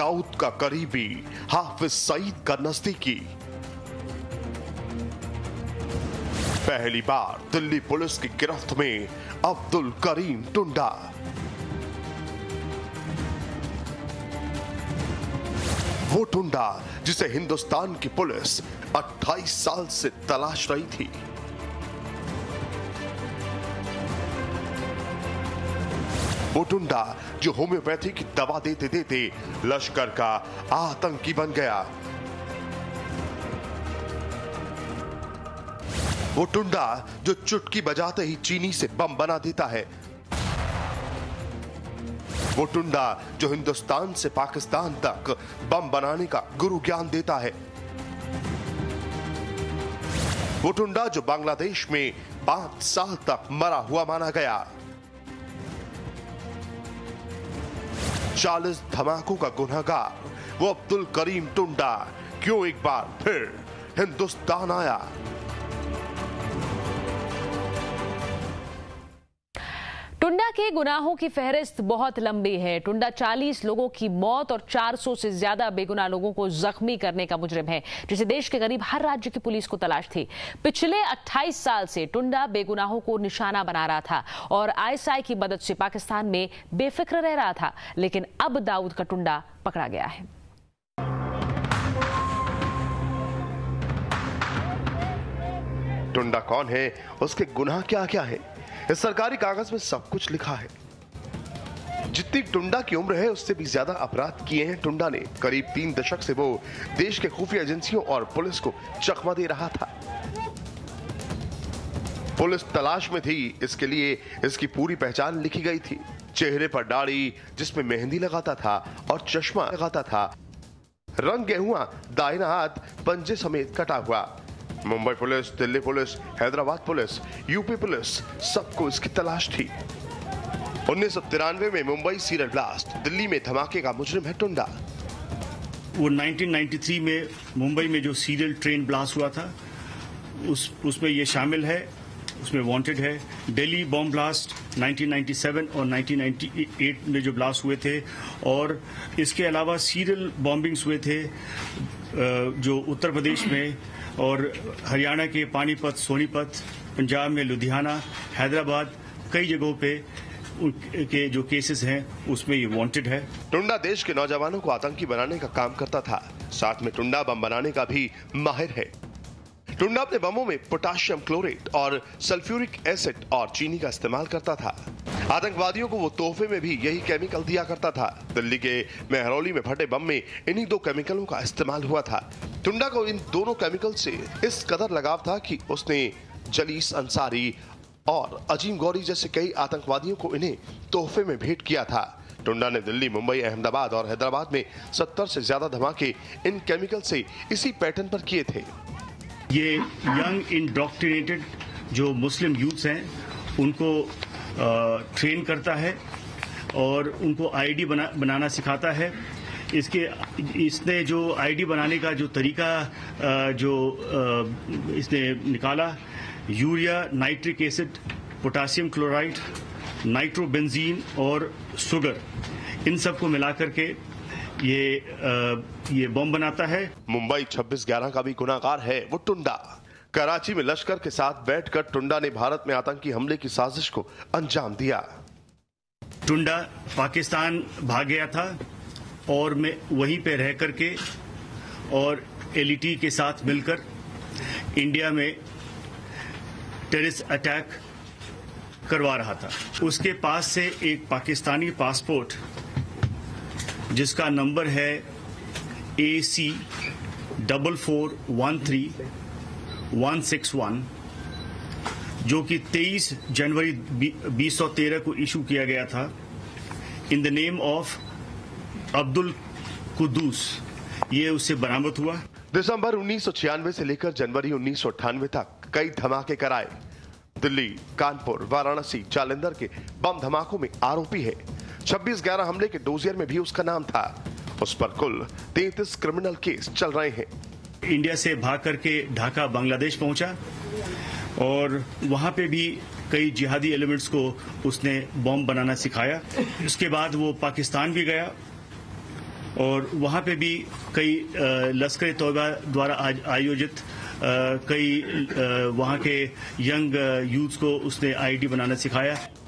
दाऊद का करीबी हाफिज सईद का नजदीकी। पहली बार दिल्ली पुलिस की गिरफ्त में अब्दुल करीम टुंडा। वो टुंडा जिसे हिंदुस्तान की पुलिस 28 साल से तलाश रही थी। वो टुंडा जो होम्योपैथी की दवा देते देते लश्कर का आतंकी बन गया। वो टुंडा जो चुटकी बजाते ही चीनी से बम बना देता है। वो टुंडा जो हिंदुस्तान से पाकिस्तान तक बम बनाने का गुरु ज्ञान देता है। वो टुंडा जो बांग्लादेश में 5 साल तक मरा हुआ माना गया। 40 धमाकों का गुनहगार वो अब्दुल करीम टुंडा क्यों एक बार फिर हिंदुस्तान आया। टुंडा के गुनाहों की फहरिस्त बहुत लंबी है। टुंडा 40 लोगों की मौत और 400 से ज्यादा बेगुनाह लोगों को जख्मी करने का मुजरिम है, जिसे देश के करीब हर राज्य की पुलिस को तलाश थी। पिछले 28 साल से टुंडा बेगुनाहों को निशाना बना रहा था और आईएसआई की मदद से पाकिस्तान में बेफिक्र रह रहा था, लेकिन अब दाऊद का टुंडा पकड़ा गया है। टुंडा कौन है, उसके गुनाह क्या क्या है, इस सरकारी कागज में सब कुछ लिखा है। जितनी टुंडा की उम्र है उससे भी ज्यादा अपराध किए हैं टुंडा ने। करीब 3 दशक से वो देश के खुफिया एजेंसियों और पुलिस को चकमा दे रहा था। पुलिस तलाश में थी, इसके लिए इसकी पूरी पहचान लिखी गई थी। चेहरे पर दाढ़ी जिसमें मेहंदी लगाता था और चश्मा लगाता था, रंग गेहुआ, दाहिना हाथ पंजे समेत कटा हुआ। Mumbai police, Delhi police, Hyderabad police, UP police, सबको इसकी तलाश थी। 1993 में मुंबई सीरियल ब्लास्ट, दिल्ली में धमाके का मुजरिम है टुंडा। वो 1993 में मुंबई में जो सीरियल ट्रेन ब्लास्ट हुआ था उसमें ये शामिल है, उसमें वांटेड है। दिल्ली बॉम्ब ब्लास्ट 1997 और 1998 में जो ब्लास्ट हुए थे, और इसके अलावा सीरियल बॉम्बिंग्स हुए थे जो उत्तर प्रदेश में और हरियाणा के पानीपत, सोनीपत, पंजाब में लुधियाना, हैदराबाद, कई जगहों पे के जो केसेस हैं उसमें ये वांटेड है। टुंडा देश के नौजवानों को आतंकी बनाने का काम करता था, साथ में टुंडा बम बनाने का भी माहिर है। टुंडा अपने बमों में पोटाशियम क्लोरेट और सल्फ्यूरिक एसिड और चीनी का इस्तेमाल करता था। आतंकवादियों को वो तोहफे में भी यही केमिकल दिया करता था। दिल्ली के मेहरौली में फटे बम में इन्हीं 2 केमिकलों का इस्तेमाल हुआ था। टुंडा को इन दोनों केमिकल से इस कदर लगाव था कि उसने जलीस अंसारी और अजीम गौरी जैसे कई आतंकवादियों को इन्हें तोहफे में भेंट किया था। टुंडा ने दिल्ली, मुंबई, अहमदाबाद और हैदराबाद में 70 से ज्यादा धमाके इन केमिकल से इसी पैटर्न पर किए थे। ये यंग इंडोक्ट्रिनेटेड जो मुस्लिम यूथ्स हैं उनको ट्रेन करता है और उनको आईडी बनाना सिखाता है। इसने जो आईडी बनाने का जो तरीका इसने निकाला, urea, nitric acid, potassium chloride, nitrobenzene और शुगर, इन सबको मिलाकर के ये बम बनाता है। मुंबई 26/11 का भी गुनाहगार है वो टुंडा। कराची में लश्कर के साथ बैठकर टुंडा ने भारत में आतंकी हमले की साजिश को अंजाम दिया। टुंडा पाकिस्तान भाग गया था और मैं वहीं पे रह करके और एलईटी के साथ मिलकर इंडिया में टेररिस्ट अटैक करवा रहा था। उसके पास से एक पाकिस्तानी पासपोर्ट जिसका नंबर है AC 4413161, जो कि 23 जनवरी 2013 को इशू किया गया था in the name of Abdul Kuddus, ये उससे बरामद हुआ। दिसंबर 1996 से लेकर जनवरी 1998 तक कई धमाके कराए। दिल्ली, कानपुर, वाराणसी, जालंधर के बम धमाकों में आरोपी है। 26/11 हमले के डोजियर में भी उसका नाम था। उस पर कुल 33 क्रिमिनल केस चल रहे हैं। इंडिया से भाग करके ढाका, बांग्लादेश पहुंचा और वहां पे भी कई जिहादी एलिमेंट्स को उसने बॉम्ब बनाना सिखाया। उसके बाद वो पाकिस्तान भी गया और वहाँ पे भी कई लश्कर तौबा द्वारा आयोजित कई वहाँ के यंग यूथ्स को उसने आईडी बनाना सिखाया।